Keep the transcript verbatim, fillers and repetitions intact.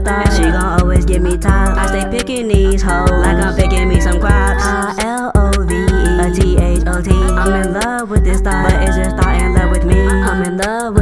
thought she gon' always give me top. I stay picking these hoes like I'm picking me some crops. I L O V E, a T H O T. I'm in love with this thought, but it's just thought in love with me. I'm in love